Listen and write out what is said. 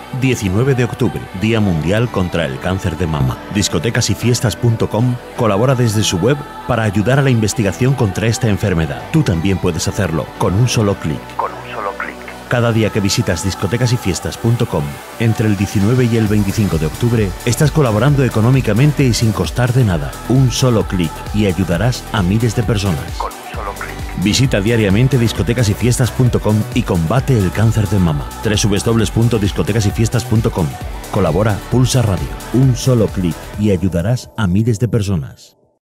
19 de octubre, Día Mundial contra el Cáncer de Mama. Discotecasyfiestas.com colabora desde su web para ayudar a la investigación contra esta enfermedad. Tú también puedes hacerlo con un solo clic. Cada día que visitas discotecasyfiestas.com entre el 19 y el 25 de octubre, estás colaborando económicamente y sin costar de nada. Un solo clic y ayudarás a miles de personas. Con un solo clic. Visita diariamente discotecasyfiestas.com y combate el cáncer de mama. www.discotecasyfiestas.com. Colabora Pulsa Radio. Un solo clic y ayudarás a miles de personas.